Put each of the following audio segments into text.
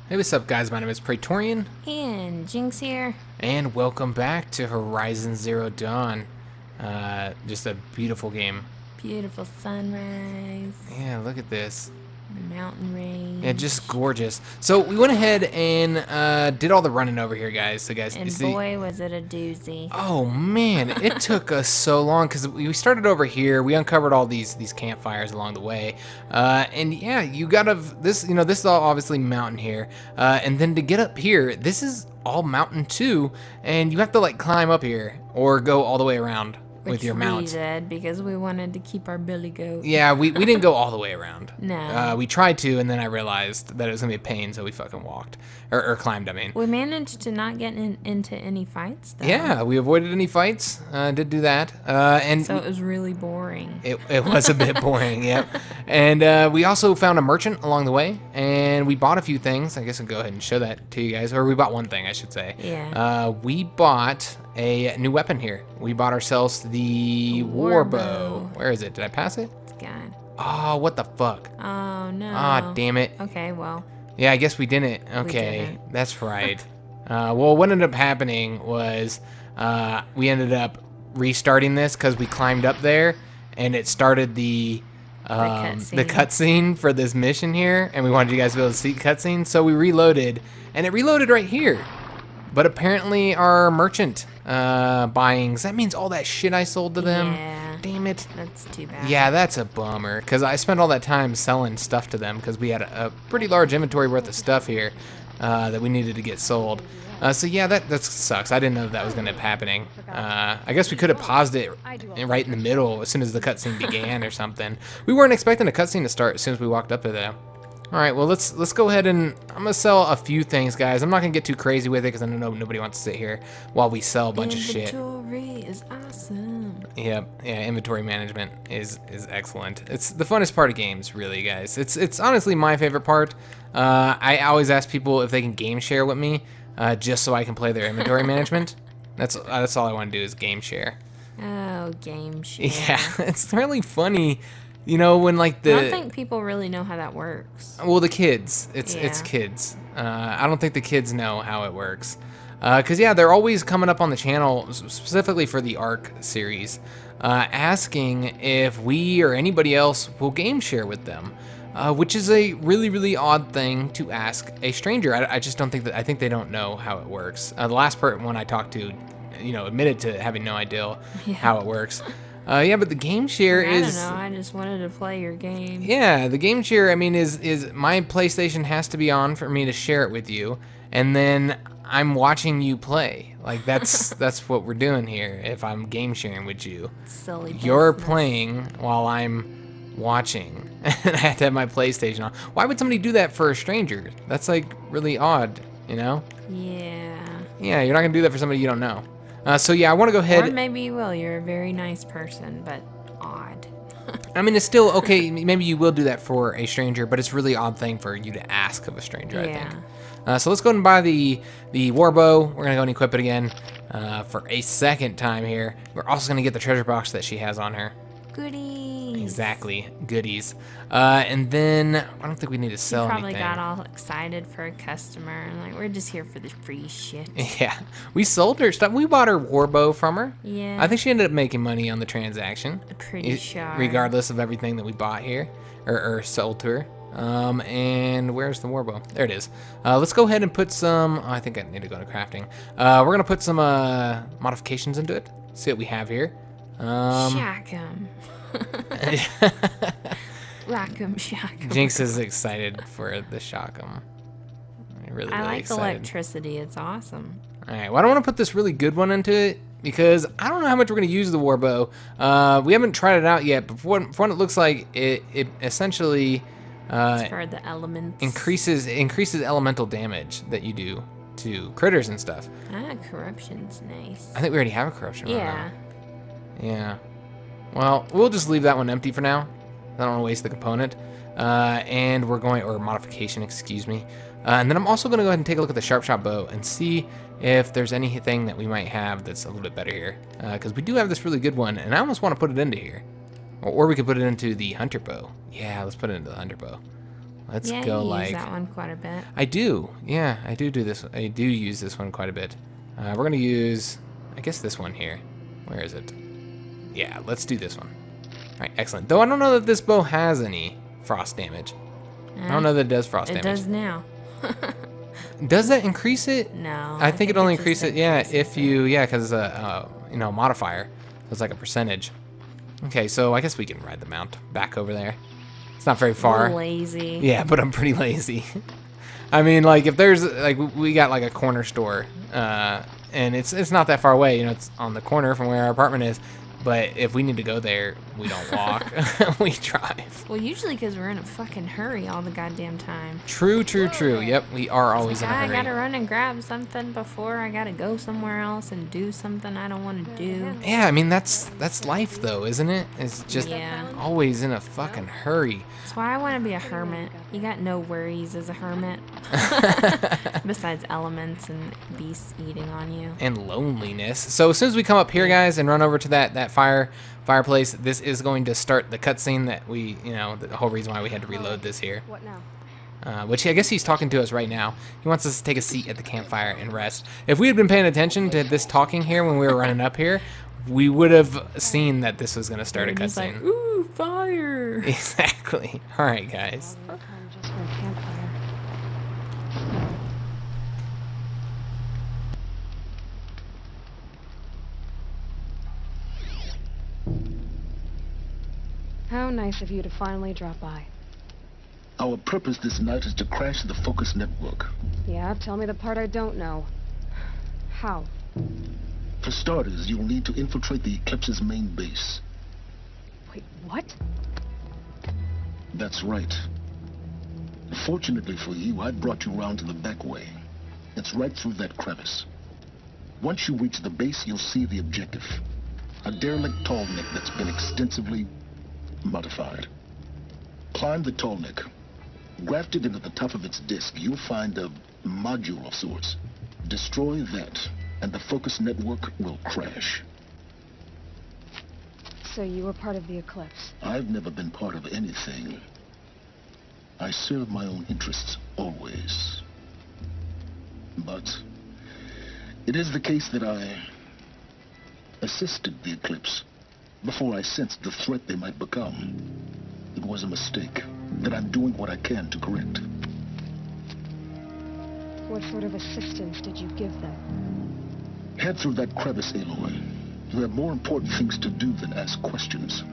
Hey, what's up, guys? My name is Praetorian. And Jynx here. And welcome back to Horizon Zero Dawn. Just a beautiful game. Beautiful sunrise. Yeah, look at this. The mountain range. Yeah, just gorgeous. So we went ahead and did all the running over here, guys. So guys, And you see, boy, was it a doozy. oh man, it took us so long because we started over here. We uncovered all these campfires along the way, and yeah, you gotta this. You know, this is all obviously mountain here, and then to get up here, this is all mountain too, and you have to like climb up here or go all the way around with your mount. Which we did because we wanted to keep our billy goat. Yeah, we didn't go all the way around. No. We tried to, and then I realized that it was gonna be a pain, so we fucking walked or climbed. I mean. We managed to not get into any fights, though. Yeah, we avoided any fights. Did do that, and so it was really boring. It was a bit boring, yep. And we also found a merchant along the way, and we bought a few things. I guess I'll go ahead and show that to you guys, or we bought one thing, I should say. Yeah. We bought a new weapon here. We bought ourselves the war bow. Where is it? Did I pass it? It's gone. Oh, what the fuck? Oh, no. Ah, damn it. Okay, well. Yeah, I guess we didn't. Okay, We didn't. that's right. Well, what ended up happening was we ended up restarting this because we climbed up there and it started the cutscene for this mission here, and we wanted you guys to be able to see cutscene, so we reloaded, and it reloaded right here. But apparently our merchant buyings, that means all that shit I sold to them. Yeah. Damn it. That's too bad. Yeah, that's a bummer, because I spent all that time selling stuff to them because we had a pretty large inventory worth of stuff here that we needed to get sold. So yeah, that sucks. I didn't know that was going to be happening. I guess we could have paused it right in the middle as soon as the cutscene began or something. We weren't expecting the cutscene to start as soon as we walked up to there. All right, well, let's go ahead and I'm going to sell a few things, guys. I'm not going to get too crazy with it because I know nobody wants to sit here while we sell a bunch of shit. Inventory is awesome. Yep, yeah, inventory management is excellent. It's the funnest part of games, really, guys. It's honestly my favorite part. I always ask people if they can game share with me, just so I can play their inventory management. That's all I want to do is game share. Oh, game share. Yeah, it's really funny. You know, when like the... I don't think people really know how that works. Well, the kids. It's Yeah. kids. I don't think the kids know how it works. Because, yeah, they're always coming up on the channel, specifically for the ARC series, asking if we or anybody else will game share with them. Which is a really, really odd thing to ask a stranger. I just don't think that... I think they don't know how it works. The last one I talked to, you know, admitted to having no idea how it works. Yeah, but the game share is... I don't know, I just wanted to play your game. Yeah, the game share, I mean, is my PlayStation has to be on for me to share it with you, and then I'm watching you play. Like, that's what we're doing here, if I'm game sharing with you. Silly You're business. playing while I'm watching, and I have to have my PlayStation on. Why would somebody do that for a stranger? That's, like, really odd, you know? Yeah. Yeah, you're not gonna do that for somebody you don't know. So yeah, I want to go ahead. Or maybe you will. You're a very nice person, but odd. I mean, it's still okay. Maybe you will do that for a stranger, but it's a really odd thing for you to ask of a stranger, I think. So let's go and buy the war bow. We're gonna go and equip it again for a second time here. We're also gonna get the treasure box that she has on her. Goodies. Exactly, goodies. And then I don't think we need to sell Probably anything. got all excited for a customer and like, we're just here for the free shit. Yeah, we sold her stuff. We bought her war bow from her. Yeah. I think she ended up making money on the transaction. Pretty sure. Regardless of everything that we bought here, or sold to her. And where's the war bow? There it is. Let's go ahead and put some, I think I need to go to crafting. We're gonna put some modifications into it. See what we have here. Shack 'em. Rock 'em, shack 'em. Jynx is excited for the shock 'em. Really, I really like excited. electricity. It's awesome. All right, well, I don't want to put this really good one into it because I don't know how much we're going to use the war bow. We haven't tried it out yet, but for what it looks like, it essentially It's for the elements. increases elemental damage that you do to critters and stuff. Ah, corruption's nice. I think we already have a corruption one Yeah. now. Yeah. Well, we'll just leave that one empty for now. I don't want to waste the component. And we're going, or modification, excuse me. And then I'm also going to go ahead and take a look at the sharp shot bow and see if there's anything that we might have that's a little bit better here. Because we do have this really good one, and I almost want to put it into here. Or we could put it into the hunter bow. Yeah, let's put it into the hunter bow. Let's yeah, go you like... use that one quite a bit. I do. Yeah, I do this. I do use this one quite a bit. We're going to use, I guess, this one here. Where is it? Yeah, let's do this one. All right, excellent. Though I don't know that this bow has any frost damage. I don't know that it does frost damage. It does now. Does that increase it? No. I think it only increases it, yeah, if you, yeah, because you know, modifier. So it's like a percentage. Okay, so I guess we can ride the mount back over there. It's not very far. I'm lazy. Yeah, but I'm pretty lazy. I mean, like, if there's, like, we got, like, a corner store, and it's not that far away, you know, it's on the corner from where our apartment is, but if we need to go there, we don't walk, we drive. Well, usually because we're in a fucking hurry all the goddamn time. True, true, true. Yep, we are always in a hurry. I gotta run and grab something before I gotta go somewhere else and do something I don't want to do. Yeah, I mean, that's life, though, isn't it? It's just always in a fucking hurry. That's why I want to be a hermit. You got no worries as a hermit. Besides elements and beasts eating on you. And loneliness. So as soon as we come up here, guys, and run over to that fireplace, this is going to start the cutscene that we, you know, the whole reason why we had to reload this here. What now? Which I guess he's talking to us right now. He wants us to take a seat at the campfire and rest. If we had been paying attention to this talking here when we were running up here, we would have seen that this was going to start a cutscene. Like, ooh, fire! Exactly. All right, guys. Time just for a campfire. How nice of you to finally drop by. Our purpose this night is to crash the Focus network. Yeah, tell me the part I don't know. How? For starters, you'll need to infiltrate the Eclipse's main base. Wait, what? That's right. Fortunately for you, I brought you round to the back way. It's right through that crevice. Once you reach the base, you'll see the objective. A derelict tall neck that's been extensively modified. Climb the tall neck. Grafted into the top of its disk, you'll find a module of sorts. Destroy that, and the Focus network will crash. So you were part of the Eclipse? I've never been part of anything. I serve my own interests, always. But it is the case that I assisted the Eclipse before I sensed the threat they might become. It was a mistake that I'm doing what I can to correct. What sort of assistance did you give them? Head through that crevice, Aloy. You have more important things to do than ask questions.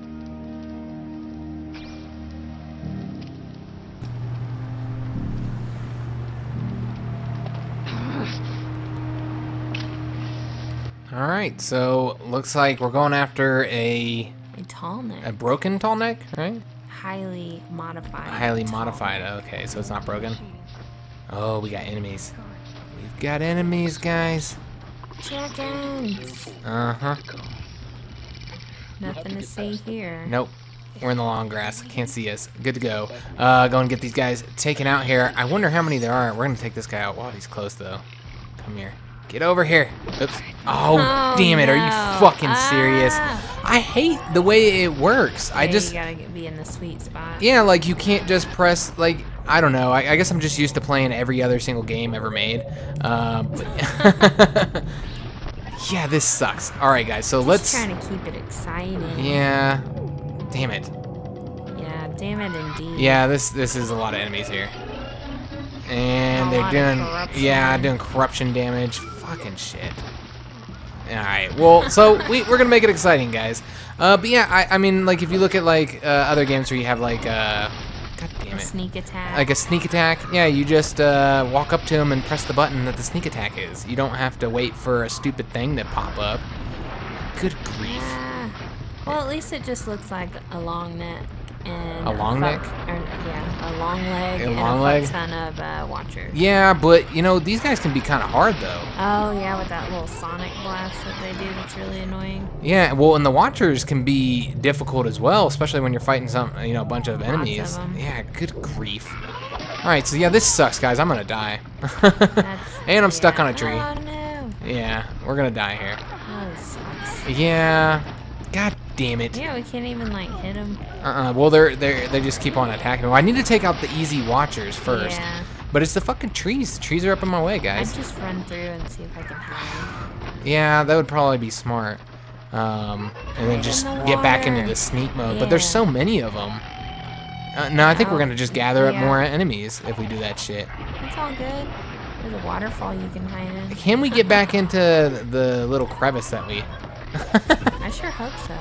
All right, so looks like we're going after a tall neck. A broken tall neck, right? Highly modified. Highly modified. Okay, so it's not broken. Oh, we got enemies. We've got enemies, guys. Chickens. Uh-huh. Nothing to see here. Nope. We're in the long grass. Can't see us. Good to go. Go and get these guys taken out here. I wonder how many there are. We're going to take this guy out while he's close, though. Come here. Get over here. Oops. Oh, damn it. No. Are you fucking serious? I hate the way it works. Yeah, I just... You gotta be in the sweet spot. Yeah, like, you can't just press, like... I don't know. I guess I'm just used to playing every other single game ever made. But yeah, this sucks. All right, guys. So let's... Trying to keep it exciting. Yeah. Damn it. Yeah, damn it indeed. Yeah, this is a lot of enemies here. And they're doing corruption damage. Fucking shit. Alright, well, so we're gonna make it exciting, guys. But yeah, I mean, like, if you look at, like, other games where you have, like, God damn it. Sneak attack. Like a sneak attack, yeah, you just walk up to them and press the button that the sneak attack is. You don't have to wait for a stupid thing to pop up. Good grief. Yeah. Well, at least it just looks like a long neck and a long neck? Yeah, a long leg and a fuck ton of watchers. Yeah, but you know these guys can be kind of hard though. Oh yeah, with that little sonic blast that they do, that's really annoying. Yeah, well, and the watchers can be difficult as well, especially when you're fighting a bunch of enemies. Lots of them. Yeah, good grief. All right, so yeah, this sucks, guys. I'm gonna die, and I'm stuck on a tree. Oh no. Yeah, we're gonna die here. Oh, this sucks. Yeah. God damn it. Yeah, we can't even like hit them. Well, they just keep on attacking me. Well, I need to take out the easy watchers first. Yeah. But it's the fucking trees. The trees are up in my way, I'd guys. just run through and see if I can hide. Yeah, that would probably be smart. And then just get back into the sneak mode. But there's so many of them. No, I think we're gonna just gather up more enemies if we do that shit. It's all good. There's a waterfall you can hide in. Can we get back into the little crevice that we? I sure hope so.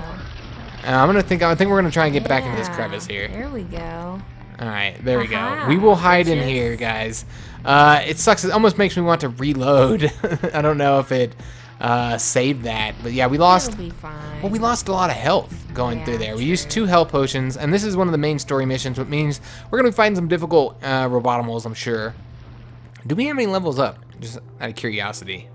I think we're gonna try and get back into this crevice here. There we go. All right, there we go. We will hide in here, guys. It sucks. It almost makes me want to reload. I don't know if it saved that, but yeah, we lost. It'll be fine. Well, we lost a lot of health going through there. We used 2 health potions, and this is one of the main story missions, which means we're gonna be fighting some difficult robotomals, I'm sure. Do we have any levels up? Just out of curiosity.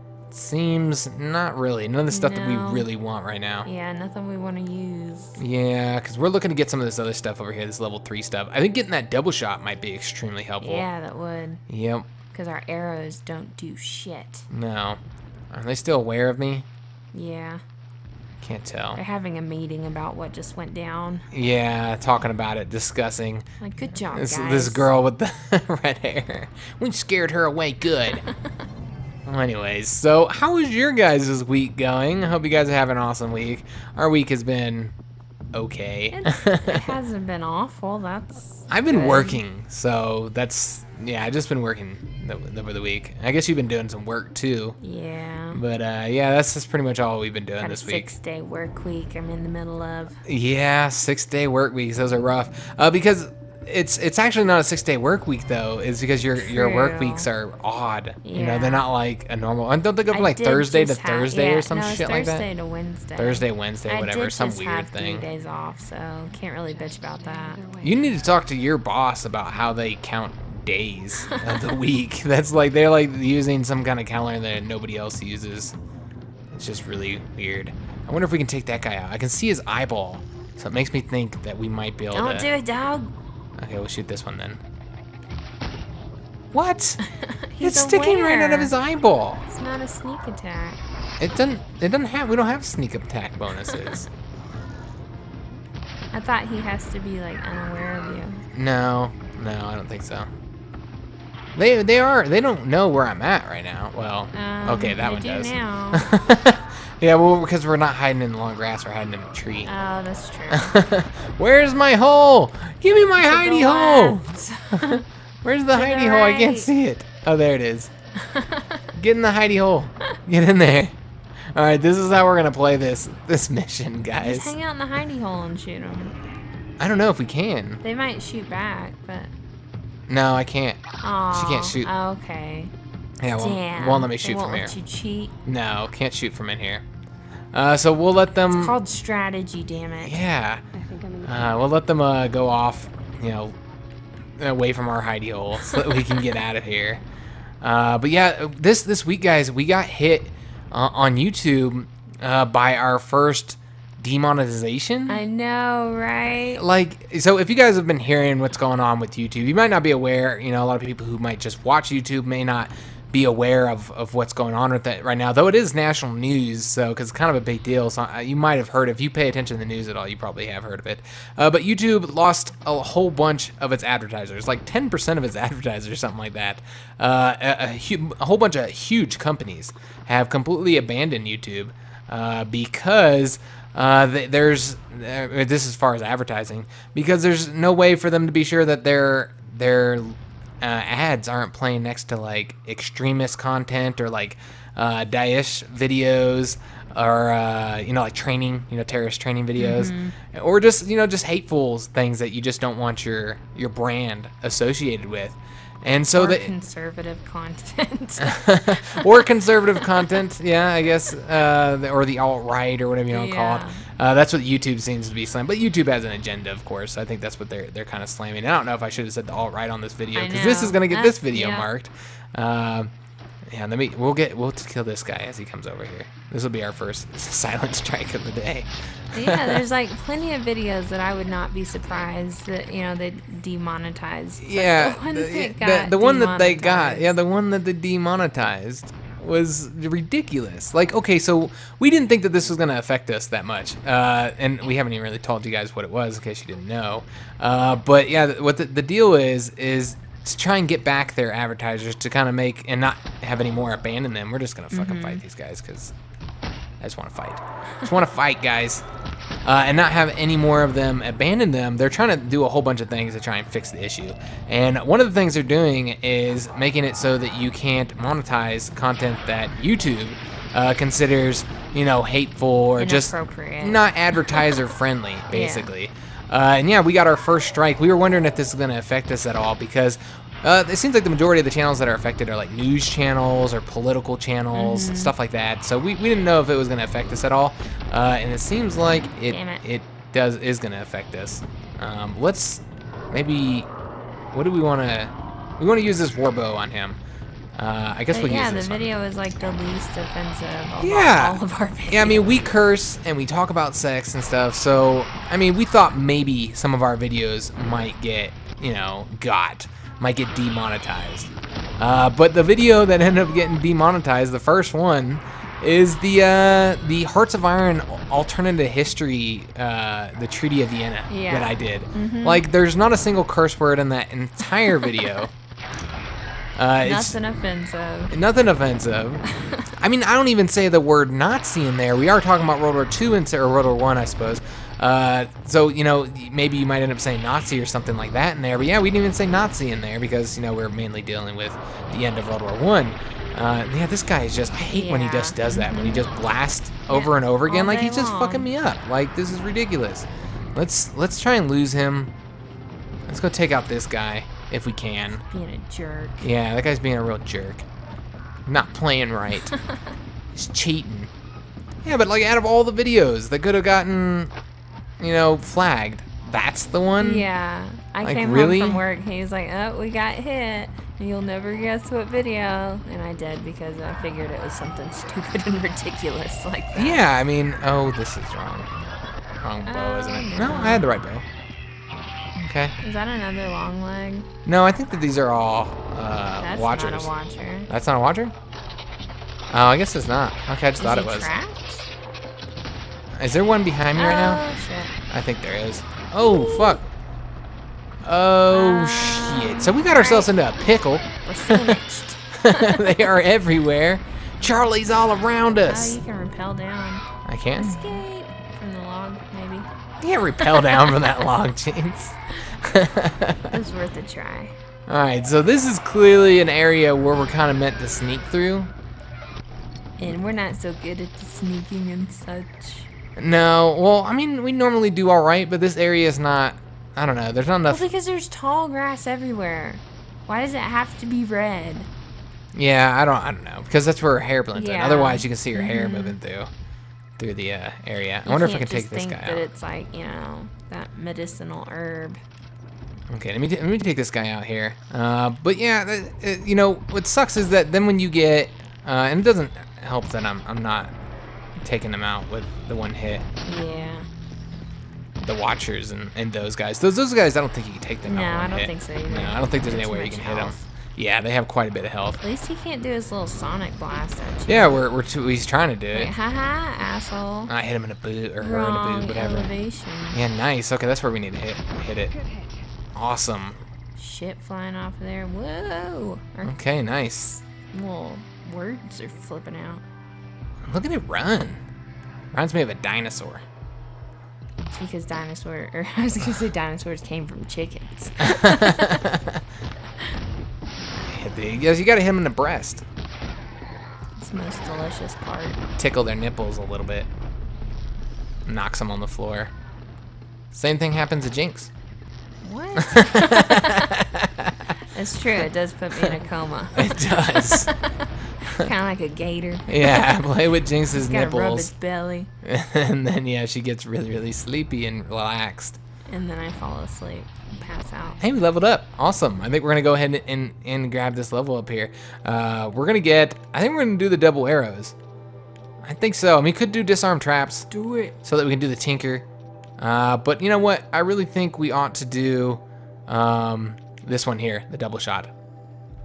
Seems not really. None of the stuff that we really want right now. Yeah, nothing we want to use. Yeah, because we're looking to get some of this other stuff over here, this level 3 stuff. I think getting that double shot might be extremely helpful. Yeah, that would. Yep. Because our arrows don't do shit. No. Are they still aware of me? Yeah. Can't tell. They're having a meeting about what just went down. Yeah, talking about it, discussing. Like, good job, This guys. girl with the red hair. We scared her away good. Well, anyways, so how is your guys' week going? I hope you guys are having an awesome week. Our week has been okay. It hasn't been awful. That's I've been good. working, so that's, yeah, I've just been working over the week. I guess you've been doing some work too. Yeah. But yeah, that's just pretty much all we've been doing Got this a week. 6-day work week I'm in the middle of. Yeah, 6-day work weeks. Those are rough. Because it's actually not a 6-day work week though. It's because your work weeks are odd. You know, they're not like a normal. Don't they go from like Thursday to Thursday or some shit like that? Thursday to Wednesday. Thursday, Wednesday, whatever. Some just weird have thing. 3 days off, so can't really bitch about that. You need to talk to your boss about how they count days of the week. That's like they're like using some kind of calendar that nobody else uses. It's just really weird. I wonder if we can take that guy out. I can see his eyeball, so it makes me think that we might be able to. Don't do it, dog. Okay, we'll shoot this one then. What? He's It's sticking right out of aware. his eyeball. It's not a sneak attack. It doesn't have. We don't have sneak attack bonuses. I thought he has to be like unaware of you. No, I don't think so. They don't know where I'm at right now. Well, okay, that they one do does. now. Yeah, well, because we're not hiding in the long grass, we're hiding in a tree. Oh, that's true. Where's my hole? Give me my hidey hole. hole. Where's the hidey hole? I can't right. see it. Oh, there it is. Get in the hidey hole. Get in there. All right, this is how we're gonna play this mission, guys. Just hang out in the hidey hole and shoot them. I don't know if we can. They might shoot back, but. No, I can't. Aw, She can't shoot. Okay. Yeah, Damn. won't let me They shoot won't from here. let you cheat. No, can't shoot from in here. So we'll let them. It's called strategy, damn it. Yeah. I think I'm in the We'll let them go off, you know, away from our hidey hole so that we can get out of here. But yeah, this week, guys, we got hit on YouTube by our first demonetization. I know, right? Like, so if you guys have been hearing what's going on with YouTube, you might not be aware. You know, a lot of people who might just watch YouTube may not be aware of what's going on with it right now, though it is national news, so because it's kind of a big deal, so you might have heard, if you pay attention to the news at all, you probably have heard of it. But YouTube lost a whole bunch of its advertisers, like 10% of its advertisers, something like that. A whole bunch of huge companies have completely abandoned YouTube because there's this is as far as advertising, because there's no way for them to be sure that their ads aren't playing next to like extremist content or like Daesh videos or you know, like training, you know, terrorist training videos, or just, you know, just hateful things that you just don't want your brand associated with. And so Or conservative content. or conservative content, yeah, I guess, or the alt-right or whatever you want to call it. That's what YouTube seems to be slamming. But YouTube has an agenda, of course. I think that's what they're kind of slamming. I don't know if I should have said the alt-right on this video, because this is going to get this video marked. Yeah, we'll kill this guy as he comes over here. This will be our first silent strike of the day. Yeah, there's like plenty of videos that I would not be surprised that, you know, they demonetized. Yeah, Like the one that they got. Yeah, the one that they demonetized. was ridiculous. Like, okay, so we didn't think that this was going to affect us that much. And we haven't even really told you guys what it was in case you didn't know. But yeah, what the deal is to try and get back their advertisers to kind of make and not have any more abandon them. We're just going to fucking fight these guys because I just want to fight. Just want to fight, guys. And not have any more of them abandon them. They're trying to do a whole bunch of things to try and fix the issue. And one of the things they're doing is making it so that you can't monetize content that YouTube considers, you know, hateful or just not advertiser friendly, basically. And yeah, we got our first strike. We were wondering if this is going to affect us at all because it seems like the majority of the channels that are affected are like news channels or political channels, stuff like that. So we didn't know if it was going to affect us at all, and it seems like it is going to affect us. Let's maybe, what do we want to? We want to use this warbow on him. I guess we'll use this one. Yeah, the video is like the least offensive of all of our videos. Yeah, I mean, we curse and we talk about sex and stuff. So I mean, we thought maybe some of our videos might get, you know, might get demonetized. But the video that ended up getting demonetized, the first one, is the Hearts of Iron alternative history, the Treaty of Vienna that I did. Like, there's not a single curse word in that entire video. Nothing offensive. Nothing offensive. I mean, I don't even say the word Nazi in there. We are talking about World War II or World War I suppose. So, you know, maybe you might end up saying Nazi or something like that in there. But yeah, we didn't even say Nazi in there because, you know, we're mainly dealing with the end of World War I. Yeah, this guy is just, I hate when he just does that. When he just blasts over and over again. Like, he's just fucking me up. Like, this is ridiculous. Let's try and lose him. Let's go take out this guy if we can. Being a jerk. Yeah, that guy's being a real jerk. Not playing right. He's cheating. Yeah, but like out of all the videos that could have gotten, you know, flagged, that's the one? Yeah. I came home from work. He was like, oh, we got hit. And you'll never guess what video. And I did because I figured it was something stupid and ridiculous like that. Yeah, I mean, oh, this is wrong. Wrong bow, isn't it? No, I had the right bow. Okay. Is that another long leg? No, I think that these are all watchers. That's not a watcher. That's not a watcher? Oh, I guess it's not. Okay, I just thought it was. Trapped? Is there one behind me right now? Oh, shit. I think there is. Oh, fuck. Oh, shit. So we got ourselves into a pickle. We're finished. They are everywhere. Charlie's all around us. Oh, you can rappel down. I can? Escape from the log, maybe. You can't rappel down from that log, Jinx. It was worth a try. Alright, so this is clearly an area where we're kind of meant to sneak through. And we're not so good at the sneaking and such. No, well, I mean, we normally do alright, but this area is not, I don't know, there's not enough. Well, because there's tall grass everywhere. Why does it have to be red? Yeah, I don't know, because that's where her hair blends in. Otherwise, you can see her hair moving through the area. I wonder if I can take this guy out. But it's like, you know, that medicinal herb. Okay, let me take this guy out here. But yeah, you know, what sucks is that then when you get, and it doesn't help that I'm not taking them out with the one hit. Yeah. The watchers and those guys. Those guys, I don't think you can take them out. No, I don't think so either. No, I don't think there's any way you can hit them. Yeah, they have quite a bit of health. At least he can't do his little sonic blast at you. Yeah, he's trying to do it. Haha, asshole. I hit him in a boot, or her in a boot, whatever. Elevation. Yeah, nice. Okay, that's where we need to hit it. Awesome. Shit flying off of there. Whoa. Okay, nice. Little words are flipping out. Look at it run. Reminds me of a dinosaur. It's because I was gonna say dinosaurs came from chickens. Yes, you gotta hit them in the breast. It's the most delicious part. Tickle their nipples a little bit. Knocks them on the floor. Same thing happens to Jinx. What? It's true. It does put me in a coma. It does. Kind of like a gator. Yeah, play with Jinx's nipples. Gotta rub its belly. And then, yeah, she gets really, really sleepy and relaxed. And then I fall asleep and pass out. Hey, we leveled up. Awesome. I think we're going to go ahead and grab this level up here. I think we're going to do the double arrows. I think so. I mean, we could do disarm traps. Do it. So that we can do the tinker. But you know what? I really think we ought to do this one here, the double shot.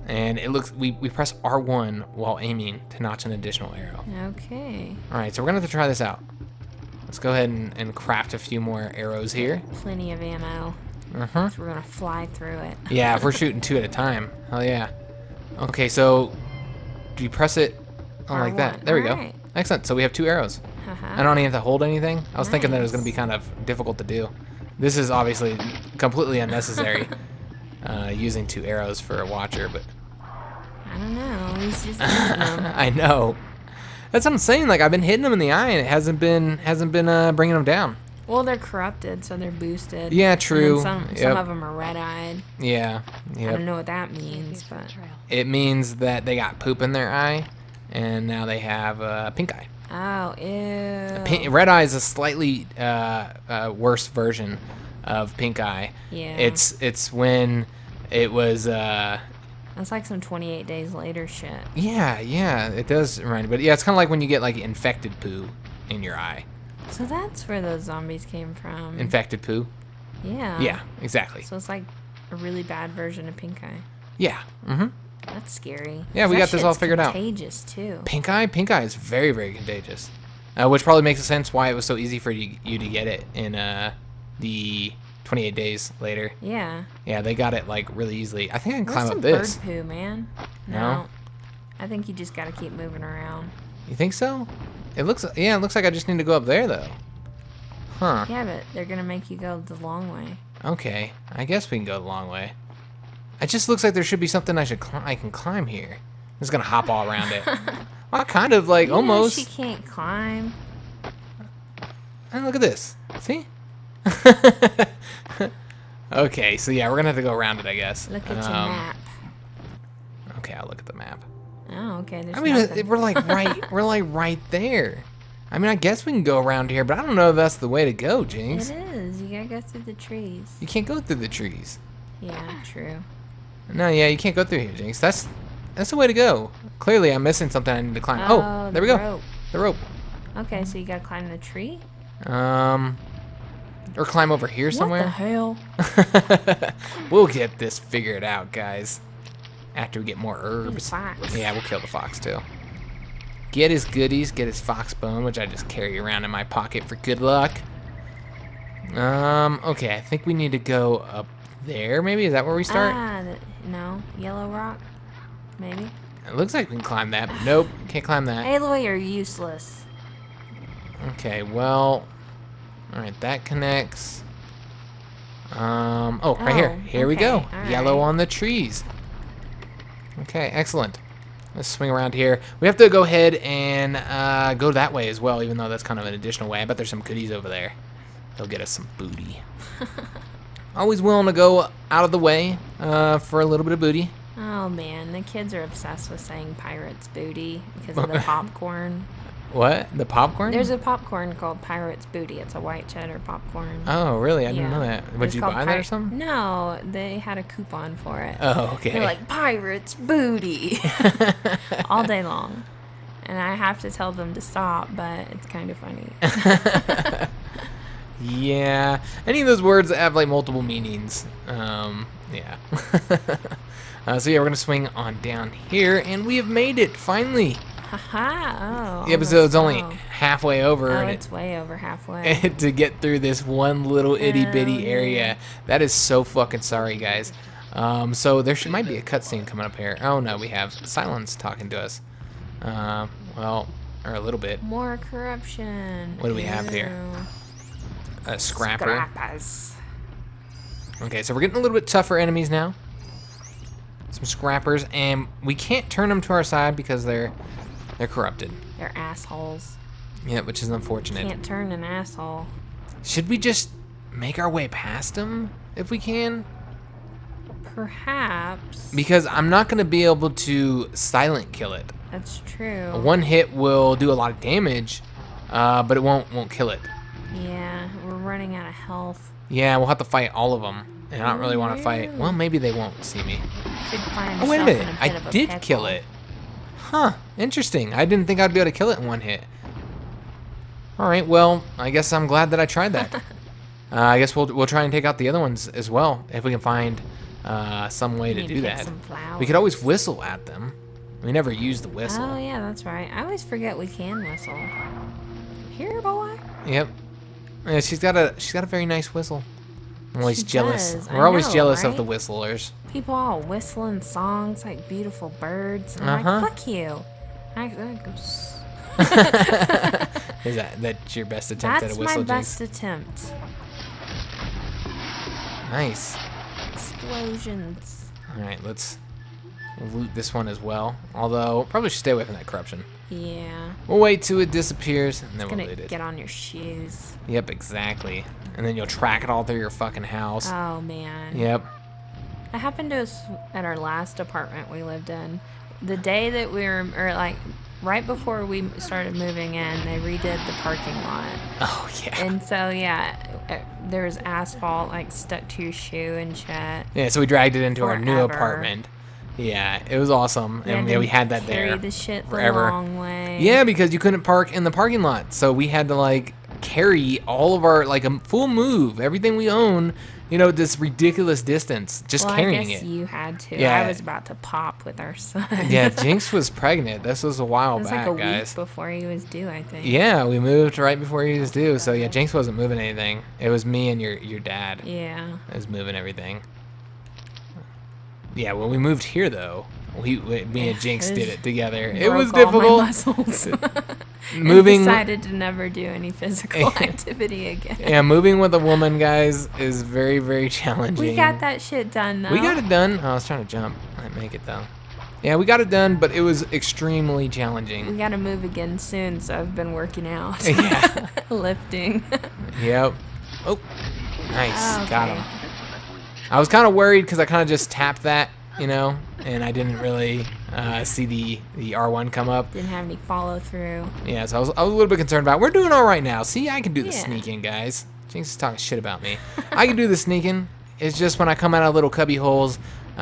And it looks, we press R1 while aiming to notch an additional arrow. Okay. All right, so we're gonna have to try this out. Let's go ahead and craft a few more arrows here. Plenty of ammo. Uh-huh. So we're gonna fly through it. Yeah, if we're shooting 2 at a time. Hell yeah. Okay, so do you press it like that? There we go. Right. Excellent. So we have 2 arrows. I don't even have to hold anything. I was thinking that it was going to be kind of difficult to do. This is obviously completely unnecessary, using 2 arrows for a watcher, but I don't know. He's just hitting them. I know. That's what I'm saying. Like, I've been hitting them in the eye, and it hasn't been bringing them down. Well, they're corrupted, so they're boosted. Yeah, true. And then some of them are red-eyed. Yeah. I don't know what that means, but it means that they got poop in their eye, and now they have pink eye. oh, ew. Red eye is a slightly worse version of pink eye. Yeah. It's when it was. That's like some 28 Days Later shit. Yeah, it does remind me. But yeah, it's kind of like when you get like infected poo in your eye. So that's where those zombies came from. Infected poo. Yeah. Yeah, exactly. So it's like a really bad version of pink eye. Yeah. Mm-hmm. That's scary. Yeah, we got this all figured out. Contagious too. Pink eye is very, very contagious. Which probably makes sense why it was so easy for you to get it in the 28 Days Later. Yeah. Yeah, they got it like really easily. I think I can climb Where's up some this. bird poo, man? No? I think you just gotta keep moving around. You think so? It looks like I just need to go up there though. Huh. Yeah, but they're gonna make you go the long way. Okay, I guess we can go the long way. It just looks like there should be something I can climb here. I'm just gonna hop all around it. Well, kind of like You know almost. she can't climb. And look at this. See? Okay, so yeah, we're gonna have to go around it, I guess. Look at your map. Okay, I'll look at the map. Oh, okay. There's I mean, nothing. we're like right there. I mean, I guess we can go around here, but I don't know if that's the way to go, Jinx. It is. You gotta go through the trees. You can't go through the trees. Yeah, true. No, yeah, you can't go through here, Jinx. That's the way to go. Clearly, I'm missing something I need to climb. Oh, there we go. Rope. The rope. Okay, so you gotta climb the tree? Or climb over here somewhere. What the hell? We'll get this figured out, guys. After we get more herbs. Fox. Yeah, we'll kill the fox too. Get his goodies, get his fox bone, which I just carry around in my pocket for good luck. Okay, I think we need to go up there, maybe? Is that where we start? No. Yellow rock? Maybe? It looks like we can climb that, but nope, can't climb that. Aloy, you're useless. Okay, well, alright, that connects. Oh, right here. Here we go. all Yellow right. on the trees. Okay, excellent. Let's swing around here. We have to go ahead and go that way as well, even though that's kind of an additional way. I bet there's some goodies over there. They'll get us some booty. Always willing to go out of the way for a little bit of booty. Oh man, the kids are obsessed with saying pirates booty because of the popcorn. What? The popcorn? There's a popcorn called Pirate's Booty. It's a white cheddar popcorn. Oh, really? I didn't Yeah. know that. Would It's you called buy that or something? No, they had a coupon for it. Oh, okay. They're like, Pirate's Booty. All day long. And I have to tell them to stop, but it's kind of funny. Yeah. Any of those words that have like multiple meanings. Yeah. So yeah, we're gonna swing on down here, and we have made it finally. Haha. Oh. The episode's only almost. halfway over, Oh, and it's way over halfway. to get through this one little itty bitty Oh, area. yeah. That is so fucking sorry, guys. So there might be a cutscene coming up here. Oh no, we have Silence talking to us. Well, or a little bit. More corruption. What do we have here? Ew. A scrapper. Scrappers. Okay, so we're getting a little bit tougher enemies now. Some scrappers, and we can't turn them to our side because they're corrupted. They're assholes. Yeah, which is unfortunate. Can't turn an asshole. Should we just make our way past them if we can? Perhaps. Because I'm not going to be able to silent kill it. That's true. One hit will do a lot of damage, but it won't kill it. Yeah, we're running out of health. Yeah, we'll have to fight all of them. And I don't really want to fight. Well, maybe they won't see me. Could find Oh, wait a yourself minute. in a I bit of a did pickle. kill it. Huh. Interesting. I didn't think I'd be able to kill it in one hit. Alright, well, I guess I'm glad that I tried that. I guess we'll try and take out the other ones as well, if we can find some way to Maybe do pick that. some flowers. We could always whistle at them. We never used the whistle. Oh yeah, that's right. I always forget we can whistle. Here, boy. Yep. Yeah, she's got a very nice whistle. I'm always She jealous. does. We're I always know, jealous of right? the whistlers. People all whistling songs like beautiful birds. And I'm like, fuck you. I go. Is that's your best attempt at a That's whistle, my best Jinx? attempt. Nice. Explosions. All right, let's loot this one as well. Although probably should stay away from that corruption. Yeah. We'll wait till it disappears and then we'll Gonna loot it. get on your shoes. Yep, exactly. And then you'll track it all through your fucking house. Oh man. Yep. That happened to us at our last apartment we lived in. The day that we were, or like right before we started moving in, they redid the parking lot. Oh yeah. And so yeah, there was asphalt like stuck to your shoe and shit. Yeah, so we dragged it into our new Forever. apartment. Yeah, it was awesome. And had yeah, to we had that carry there the shit forever. the long way. Yeah, because you couldn't park in the parking lot. So we had to like carry all of our, like a full move, everything we own, you know, this ridiculous distance, just Well, carrying I guess it. you had to. Yeah. I was about to pop with our son. Yeah, Jinx was pregnant. This was a while It was back, like a guys. week before he was due, I think. Yeah, we moved right before he was due. So yeah, Jinx wasn't moving anything. It was me and your dad. Yeah. That was moving everything. Yeah, when we moved here though, me and Jinx did it together. It was Broke all my difficult. muscles. Moving. And decided to never do any physical activity again. Yeah, moving with a woman, guys, is very, very challenging. We got that shit done though. We got it done. Oh, I was trying to jump. I didn't make it though. Yeah, we got it done, but it was extremely We challenging. gotta move again soon, so I've been working out. Yeah. Lifting. Yep. Oh, nice. Okay. Got him. I was kind of worried because I kind of just tapped that, you know, and I didn't really see the R1 come up. Didn't have any follow through. Yeah, so I was a little bit concerned about it. We're doing all right now. See, I can do the Yeah. sneaking, guys. Jinx is talking shit about me. I can do the sneaking. It's just when I come out of little cubby holes,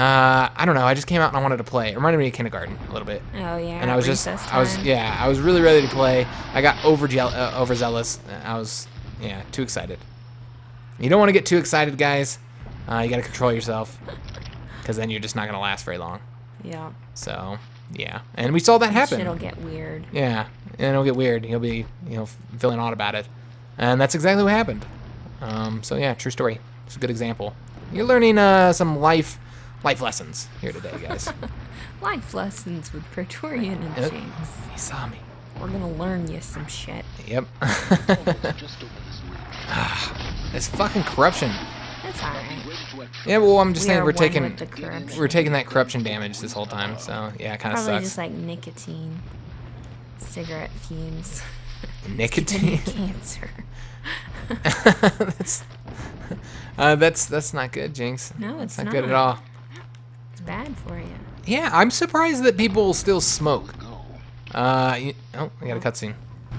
I don't know. I just came out and I wanted to play. It reminded me of kindergarten a little bit. Oh yeah. And I was recess I was time. really ready to play. I got overzealous. I was too excited. You don't want to get too excited, guys. You got to control yourself, because then you're just not gonna last very long. Yeah. So yeah, and we saw that happen. Shit'll get weird. Yeah, and it'll get weird. He'll be, feeling odd about it. And that's exactly what happened. So yeah, true story. It's a good example. You're learning some life lessons here today, guys. Life lessons with Praetorian and Yep. Jynx. He saw me. We're gonna learn you some shit. Yep. This fucking corruption. That's alright. Yeah, well, I'm just We saying are we're one taking with the corruption. we're taking that corruption damage this whole time. So yeah, it kind of Probably sucks. just like nicotine, cigarette fumes, Nicotine. cancer. that's not good, Jinx. No, it's not good at not. all. It's bad for you. Yeah, I'm surprised that people still smoke. Oh, we got a cutscene.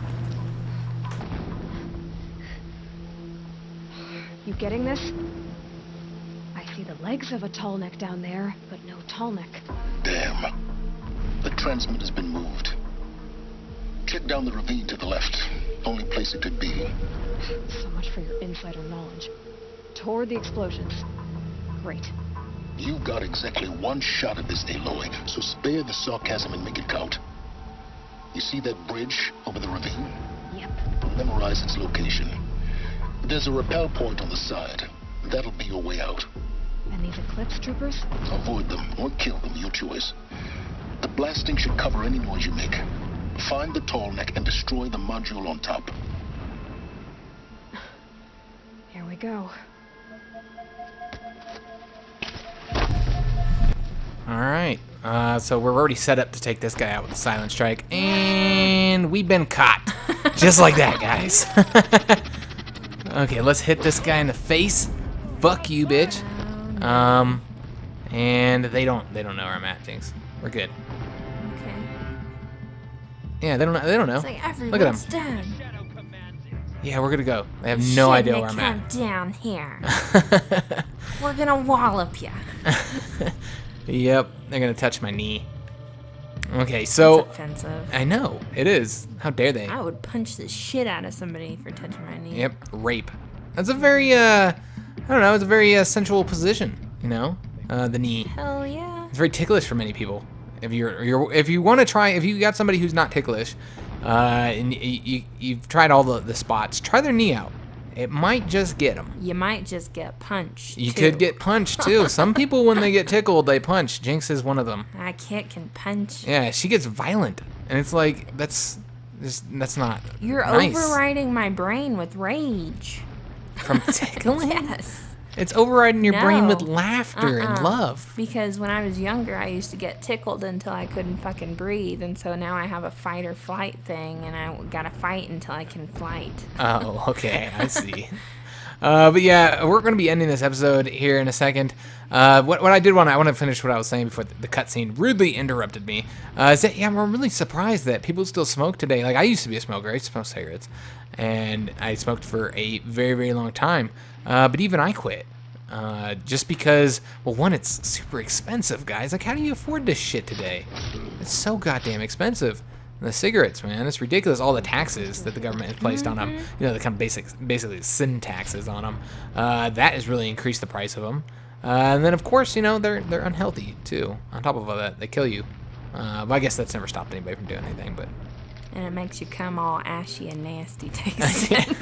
You getting this? I see the legs of a tall neck down there, but no tall neck. Damn. The transmitter's been moved. Check down the ravine to the left. Only place it could be. So much for your insider knowledge. Toward the explosions. Great. You've got exactly one shot at this, Aloy, so spare the sarcasm and make it count. You see that bridge over the ravine? Yep. Memorize its location. There's a rappel point on the side. That'll be your way out. And these Eclipse troopers? Avoid them or kill them, your choice. The blasting should cover any noise you make. Find the tall neck and destroy the module on top. Here we go. All right. So we're already set up to take this guy out with the silent strike, and we've been caught, just like that, guys. Okay, let's hit this guy in the face. Fuck you, bitch. And they don't know where I'm at, Jinx. We're good. Okay. Yeah, they don't know. It's like Look at everyone's dead. Yeah, we're gonna go. They have no idea where I'm Come at. down here. We're gonna wallop ya. Yep, they're gonna touch my knee. Okay, so That's offensive. I know it is. How dare they? I would punch the shit out of somebody for touching my knee. Yep, rape. That's a very I don't know. It's a very sensual position. You know, the knee. Hell yeah. It's very ticklish for many people. If you want to try, if you got somebody who's not ticklish, and you've tried all the spots, try their knee out. It might just get them. You might just get punched. You could get punched too. Some people, when they get tickled, they punch. Jinx is one of them. I can punch. Yeah, she gets violent, and it's like that's not. You're nice. overriding my brain with rage. From tickling. Yes. It's overriding your brain with laughter and love. Because when I was younger, I used to get tickled until I couldn't fucking breathe, and so now I have a fight or flight thing, and I gotta fight until I can flight. Oh, okay, I see. But yeah, we're going to be ending this episode here in a second. What I want to finish what I was saying before the cutscene rudely interrupted me. Is that, yeah, I'm really surprised that people still smoke today. Like, I used to be a smoker. I used to smoke cigarettes. And I smoked for a very, very long time. But even I quit. Just because, well, one, it's super expensive, guys. Like, how do you afford this shit today? It's so goddamn expensive. And the cigarettes, man, it's ridiculous. All the taxes that the government has placed on them. You know, the kind of basically sin taxes on them. That has really increased the price of them. And then, of course, you know, they're unhealthy, too. On top of all that, they kill you. But I guess that's never stopped anybody from doing anything, but... And it makes you come all ashy and nasty tasting.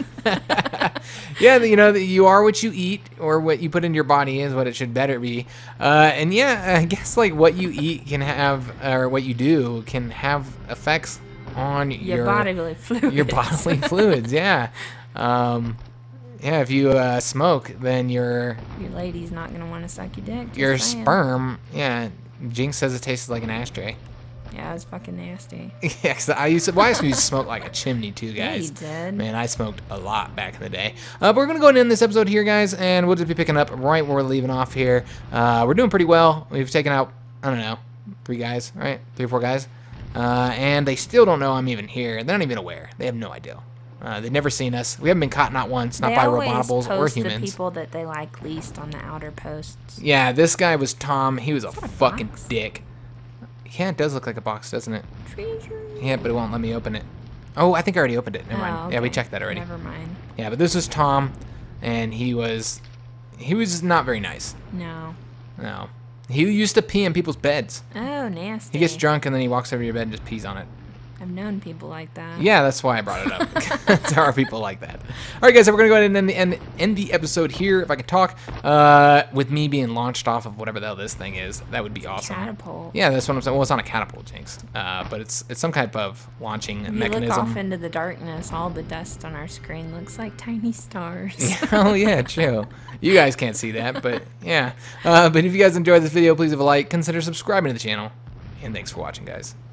Yeah, you know, you are what you eat, or what you put in your body is what it should better be. And yeah, I guess like what you eat can have, or what you do can have effects on your bodily fluids. Your bodily fluids, yeah. Yeah, if you smoke, then your lady's not gonna want to suck your dick. Your sperm, yeah. Jinx says it tastes like an ashtray. Yeah, it was fucking nasty. Yeah, cause I used to smoke like a chimney too, guys. Yeah, you did. Man, I smoked a lot back in the day. But we're gonna go ahead and end this episode here, guys, and we'll just be picking up right where we're leaving off here. We're doing pretty well. We've taken out, I don't know, 3 guys, right? 3 or 4 guys. And they still don't know I'm even here. They're not even aware. They have no idea. They've never seen us. We haven't been caught not once, not by robotables or humans. The people that they like least on the outer posts. Yeah, this guy was Tom. He was a fucking dick. Yeah, it does look like a box, doesn't it? Treasure. Yeah, but it won't let me open it. Oh, I think I already opened it. Never mind. Okay. Yeah, we checked that already. Never mind. Yeah, but this was Tom, and he was not very nice. No. No. He used to pee in people's beds. Oh, nasty. He gets drunk, and then he walks over to your bed and just pees on it. I've known people like that. Yeah, that's why I brought it up. There are people like that. All right, guys, so we're going to go ahead and end the episode here, if I can talk, with me being launched off of whatever the hell this thing is. That would be awesome. Catapult. Yeah, that's what I'm saying. Well, it's not a catapult, Jinx, but it's some type of launching mechanism. You look off into the darkness, all the dust on our screen looks like tiny stars. Oh, yeah, true. You guys can't see that, but yeah. But if you guys enjoyed this video, please leave a like, consider subscribing to the channel, and thanks for watching, guys.